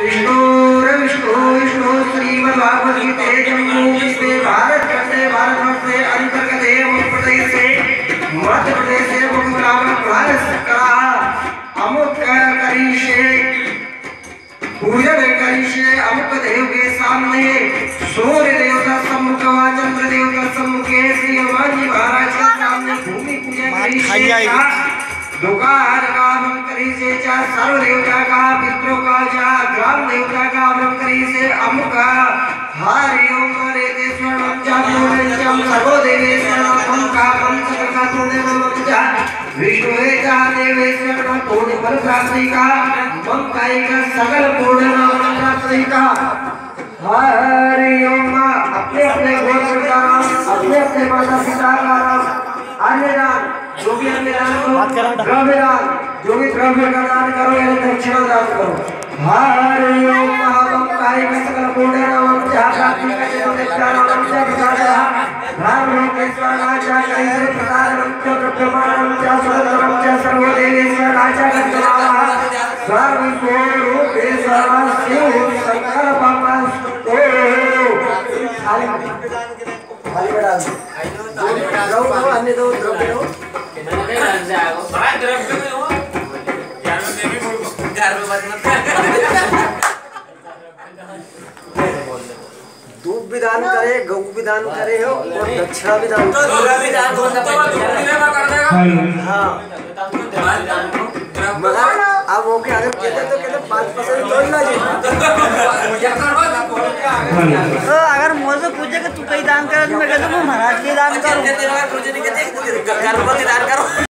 विष्णु विष्णु श्रीमद्भागवत गीते जम्मूद्वीपे भारतवर्षे अंतर्गते प्रदेशे मध्य प्रदेशे अमुक करिष्ये पूजन करिष्ये अमुक देव के सामने सूर्य देवता सम्मुख व चंद्र देवता सम्मुखे श्री हनुमान जी महाराज के सामने भूमि पूजन करिष्ये दुकार का हम करिष्ये चा सर्व देवता का पितरों का चा ग्राम देवता का हम करिष्ये अमुक हरि ओम हरेश्वरम जातोरंचम सर्वो देवेश्वरम का हम सकता तुदेवम चा विष्णुवे चा देवेश्वरम तोनि फल प्राप्ति का मम काई का सकल पूर्ण नाम प्राप्ति का हरि ओम। अपने अपने गोत्र का नाम अपने अपने माता पिता का नाम अन्नदान जो भी अन्नदान करो द्रव्यदान जो भी द्रव्य का दान करो या दक्षिणा दान करो। हरि ओम मम काई का सकल पूर्ण नाम चा प्राप्ति का देवता नाम चा प्रसादः धर्म लोकेश्वर राजा कैसे प्रसादनं च ब्रह्माणं च सुरतरं च सर्वो देवेश्वर राजा गणनाः सर्वस्वरूपेश्वर शिव संकल्पमस्तु। खाली बड़ा दो अन्य दो द्रव्य दो दूध भी दान करे गौ भी दान करे हो और दक्षिणा भी दान हाँ मगर अब वो क्या अगर कहते तो कहते 5% जोड़ना चाहिए। अगर मुझसे पूछे कि तू कहीं दान कर मैं कहता हूँ महाराज के दान करो।